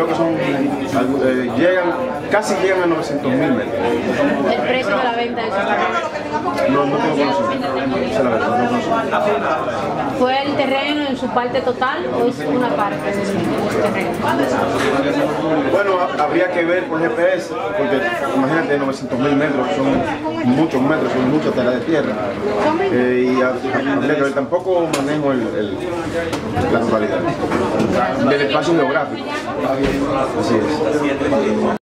creo que son, casi llegan a 900.000 metros. ¿El precio de la venta de esos terrenos? No tengo conocimiento, esa es la verdad, no conozco. ¿Fue el terreno en su parte total o es una parte del terreno? Bueno, habría que ver por GPS, porque imagínate 900.000 metros, son muchos metros, son mucha tela de tierra. Y habría que ver, tampoco manejo la totalidad del espacio geográfico. Así es.